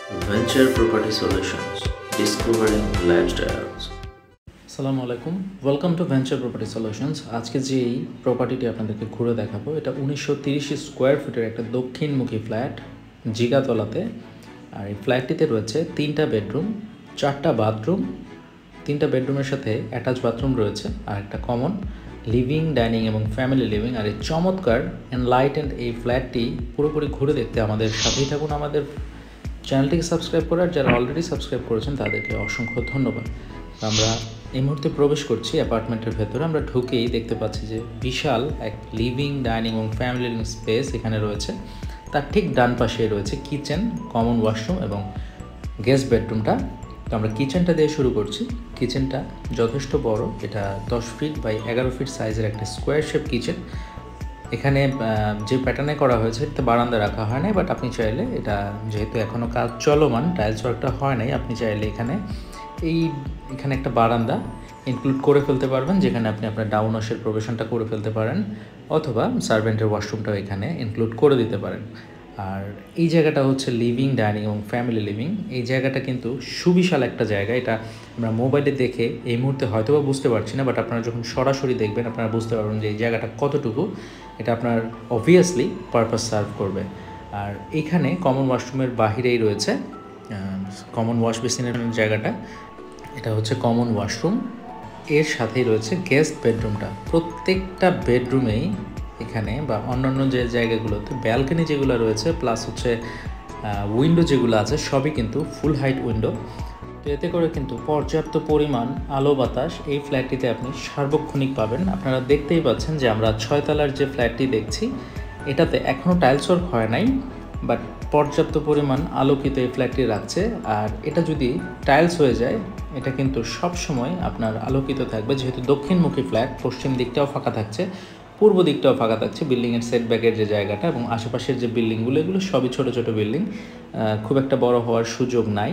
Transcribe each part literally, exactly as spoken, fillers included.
Venture Property Solutions, Discovering Lifestyles. আসসালামু আলাইকুম, welcome to venture property solutions. আজকে যে এই প্রপার্টিটি আপনাদেরকে ঘুরে দেখাবো, এটা উনিশশো তিরিশ স্কোয়ার ফিটের একটা দক্ষিণমুখী ফ্ল্যাট জিগাতলাতে। আর এই ফ্ল্যাটটিতে রয়েছে তিনটা বেডরুম, চারটা বাথরুম, তিনটা বেডরুমের সাথে অ্যাটাচ বাথরুম রয়েছে আর একটা কমন লিভিং, ডাইনিং এবং ফ্যামিলি লিভিং। আর এই চমৎকার এনলাইটেন্ড এই ফ্ল্যাটটি পুরোপুরি ঘুরে দেখতে আমাদের সাথেই থাকুন। আমাদের চ্যানেলটিকে সাবস্ক্রাইব করে, আর যারা অলরেডি সাবস্ক্রাইব করেছেন তাদেরকে অসংখ্য ধন্যবাদ। আমরা এই মুহূর্তে প্রবেশ করছি অ্যাপার্টমেন্টের ভেতরে। আমরা ঢুকেই দেখতে পাচ্ছি যে বিশাল এক লিভিং, ডাইনিং এবং ফ্যামিলি লিভিং স্পেস এখানে রয়েছে। তার ঠিক ডান পাশে রয়েছে কিচেন, কমন ওয়াশরুম এবং গেস্ট বেডরুমটা। তো আমরা কিচেনটা দিয়ে শুরু করছি। কিচেনটা যথেষ্ট বড়, এটা দশ ফিট বাই এগারো ফিট সাইজের একটা স্কোয়ার শেপ কিচেন। এখানে যে প্যাটার্নে করা হয়েছে এতে বারান্দা রাখা হয় নাই, বাট আপনি চাইলে এটা, যেহেতু এখনও কাজ চলমান, টাইলস ওয়ার্কটা হয় নাই, আপনি চাইলে এখানে এই এখানে একটা বারান্দা ইনক্লুড করে ফেলতে পারবেন, যেখানে আপনি আপনার ডাউন ওয়াশের প্রবেশনটা করে ফেলতে পারেন, অথবা সার্ভেন্টের ওয়াশরুমটাও এখানে ইনক্লুড করে দিতে পারেন। আর এই জায়গাটা হচ্ছে লিভিং, ডাইনিং এবং ফ্যামিলি লিভিং। এই জায়গাটা কিন্তু সুবিশাল একটা জায়গা। এটা আমরা মোবাইলে দেখে এই মুহূর্তে হয়তো বা বুঝতে পারছি না, বাট আপনারা যখন সরাসরি দেখবেন আপনারা বুঝতে পারবেন যে এই জায়গাটা কতটুকু এটা আপনার অবভিয়াসলি পারপাস সার্ভ করবে। আর এখানে কমন ওয়াশরুমের বাহিরেই রয়েছে কমন ওয়াশ বেসিনের জায়গাটা। এটা হচ্ছে কমন ওয়াশরুম, এর সাথেই রয়েছে গেস্ট বেডরুমটা। প্রত্যেকটা বেডরুমেই এখানে বা অন্যান্য যে জায়গাগুলোতে ব্যালকনি যেগুলো রয়েছে, প্লাস হচ্ছে উইন্ডো যেগুলো আছে, সবই কিন্তু ফুল হাইট উইন্ডো। তো এতে করে কিন্তু পর্যাপ্ত পরিমাণ আলো বাতাস এই ফ্ল্যাটটিতে আপনি সার্বক্ষণিক পাবেন। আপনারা দেখতেই পাচ্ছেন যে আমরা ছয়তলার যে ফ্ল্যাটটি দেখছি এটাতে এখনও টাইলস ওয়ার্ক হয় নাই, বাট পর্যাপ্ত পরিমাণ আলোকিত এই ফ্ল্যাটটি রাখছে। আর এটা যদি টাইলস হয়ে যায় এটা কিন্তু সব সময় আপনার আলোকিত থাকবে, যেহেতু দক্ষিণমুখী ফ্ল্যাট, পশ্চিম দিকটাও ফাঁকা থাকছে, পূর্ব দিকটাও ফাঁকা থাকছে, বিল্ডিংয়ের সেটব্যাকের যে জায়গাটা এবং আশেপাশের যে বিল্ডিংগুলো, এগুলো সবই ছোটো ছোটো বিল্ডিং, খুব একটা বড় হওয়ার সুযোগ নাই।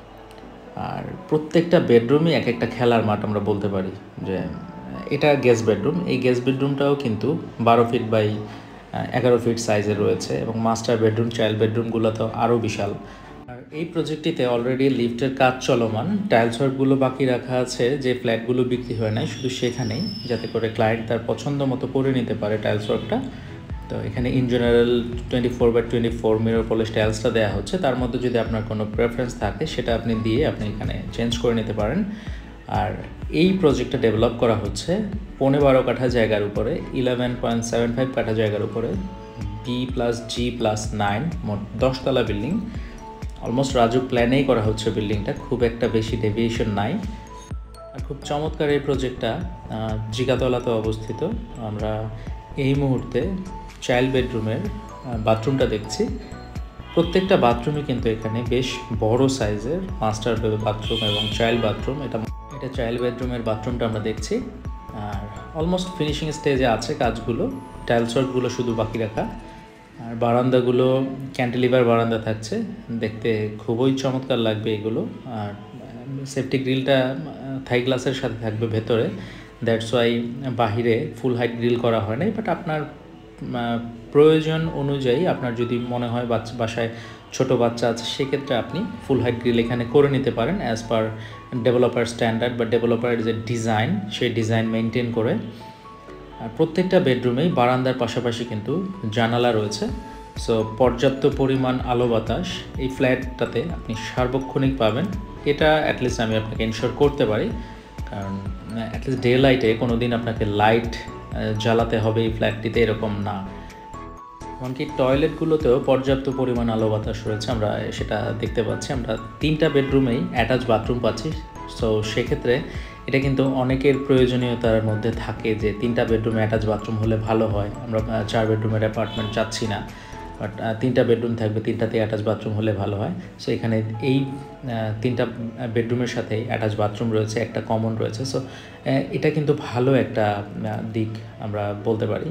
আর প্রত্যেকটা বেডরুমই এক একটা খেলার মাঠ আমরা বলতে পারি। যে এটা গেস্ট বেডরুম, এই গেস্ট বেডরুমটাও কিন্তু বারো ফিট বাই এগারো ফিট সাইজের রয়েছে এবং মাস্টার বেডরুম, চাইল্ড বেডরুমগুলো তো আরও বিশাল। আর এই প্রজেক্টটিতে অলরেডি লিফটের কাজ চলমান, টাইলস ওয়ার্কগুলো বাকি রাখা আছে, যে ফ্ল্যাটগুলো বিক্রি হয় নাই শুধু সেখানেই, যাতে করে ক্লায়েন্ট তার পছন্দ মতো করে নিতে পারে টাইলস ওয়ার্কটা। তো এখানে in general twenty four by twenty four mirror polish টাইলসটা দেওয়া হচ্ছে। তার মধ্যে যদি আপনার কোনো প্রেফারেন্স থাকে সেটা আপনি দিয়ে আপনি এখানে চেঞ্জ করে নিতে পারেন। আর এই প্রজেক্টটা ডেভেলপ করা হচ্ছে পনেরো বারো কাঠা জায়গার উপরে, ইলেভেন পয়েন্ট সেভেন ফাইভ কাঠা জায়গার উপরে, B plus G plus nine, মোট দশতলা বিল্ডিং। অলমোস্ট রাজুক প্ল্যানেই করা হচ্ছে বিল্ডিংটা, খুব একটা বেশি ডেভিয়েশন নাই। আর খুব চমৎকার এই প্রজেক্টটা জিগাতলাতে অবস্থিত। আমরা এই মুহূর্তে চাইল্ড বেডরুমের বাথরুমটা দেখছি। প্রত্যেকটা বাথরুমই কিন্তু এখানে বেশ বড় সাইজের, মাস্টার বাথরুম এবং চাইল্ড বাথরুম। এটা এটা চাইল্ড বেডরুমের বাথরুমটা আমরা দেখছি। আর অলমোস্ট ফিনিশিং স্টেজে আছে কাজগুলো, টাইলস ওয়ার্কগুলো শুধু বাকি রাখা। আর বারান্দাগুলো ক্যান্টিলিভার বারান্দা থাকছে, দেখতে খুবই চমৎকার লাগবে এগুলো। আর সেফটি গ্রিলটা থাই গ্লাসের সাথে থাকবে ভেতরে, দ্যাটস ওয়াই বাহিরে ফুল হাইট গ্রিল করা হয় নাই। বাট আপনার প্রয়োজন অনুযায়ী, আপনার যদি মনে হয় বাচ্চা বাসায় ছোটো বাচ্চা আছে, সেক্ষেত্রে আপনি ফুল হাইট গ্রিল এখানে করে নিতে পারেন অ্যাজ পার ডেভেলপার স্ট্যান্ডার্ড বা ডেভেলপারের যে ডিজাইন, সেই ডিজাইন মেনটেন করে। আর প্রত্যেকটা বেডরুমেই বারান্দার পাশাপাশি কিন্তু জানালা রয়েছে। সো পর্যাপ্ত পরিমাণ আলো বাতাস এই ফ্ল্যাটটাতে আপনি সার্বক্ষণিক পাবেন। এটা অ্যাটলিস্ট আমি আপনাকে ইনশিওর করতে পারি, কারণ অ্যাটলিস্ট ডে লাইটে কোনো দিন আপনাকে লাইট জ্বালাতে হবে এই ফ্ল্যাটটিতে এরকম না। এমনকি টয়লেটগুলোতেও পর্যাপ্ত পরিমাণ আলো বাতাস রয়েছে, আমরা সেটা দেখতে পাচ্ছি। আমরা তিনটা বেডরুমেই অ্যাটাচ বাথরুম পাচ্ছি। সো সেক্ষেত্রে এটা কিন্তু অনেকের প্রয়োজনীয়তার মধ্যে থাকে যে তিনটা বেডরুমে অ্যাটাচ বাথরুম হলে ভালো হয়। আমরা চার বেডরুমের অ্যাপার্টমেন্ট চাচ্ছি না, বাট তিনটা বেডরুম থাকবে, তিনটাতে অ্যাটাচ বাথরুম হলে ভালো হয়। সো এখানে এই তিনটা বেডরুমের সাথে অ্যাটাচ বাথরুম রয়েছে, একটা কমন রয়েছে। সো এটা কিন্তু ভালো একটা দিক আমরা বলতে পারি।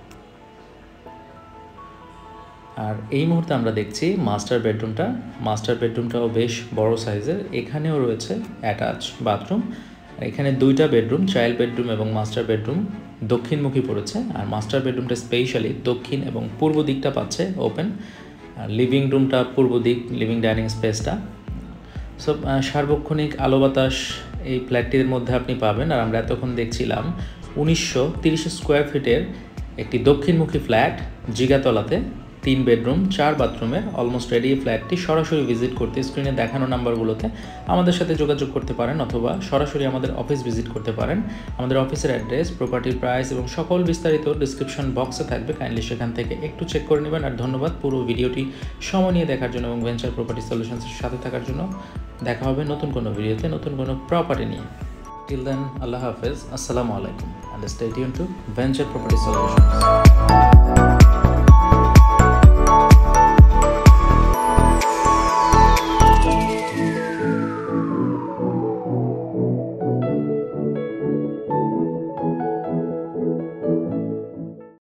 আর এই মুহূর্তে আমরা দেখছি মাস্টার বেডরুমটা। মাস্টার বেডরুমটাও বেশ বড় সাইজের, এখানেও রয়েছে অ্যাটাচ বাথরুম। এখানে দুইটা বেডরুম, চাইল্ড বেডরুম এবং মাস্টার বেডরুম দক্ষিণমুখী পড়েছে। আর মাস্টার বেডরুমটা স্পেশালি দক্ষিণ এবং পূর্ব দিকটা পাচ্ছে ওপেন, আর লিভিং রুমটা পূর্ব দিক, লিভিং ডাইনিং স্পেসটা। সো সার্বক্ষণিক আলো বাতাস এই ফ্ল্যাটটির মধ্যে আপনি পাবেন। আর আমরা এতক্ষণ দেখছিলাম উনিশশো তিরিশ স্কোয়ার ফিটের একটি দক্ষিণমুখী ফ্ল্যাট জিগাতলাতে, তিন বেডরুম চার বাথরুমের অলমোস্ট রেডি ফ্ল্যাটটি। সরাসরি ভিজিট করতে স্ক্রিনে দেখানো নাম্বারগুলোতে আমাদের সাথে যোগাযোগ করতে পারেন অথবা সরাসরি আমাদের অফিস ভিজিট করতে পারেন। আমাদের অফিসের অ্যাড্রেস, প্রপার্টির প্রাইস এবং সকল বিস্তারিত ডিসক্রিপশন বক্সে থাকবে, কাইন্ডলি সেখান থেকে একটু চেক করে নেবেন। আর ধন্যবাদ পুরো ভিডিওটি সময় নিয়ে দেখার জন্য এবং ভেঞ্চার প্রপার্টি সলিউশনসের সাথে থাকার জন্য। দেখা হবে নতুন কোনো ভিডিওতে নতুন কোনো প্রপার্টি নিয়ে। টিল দেন, আল্লাহ হাফেজ, আসসালামু আলাইকুম, and stay tune to venture property solutions.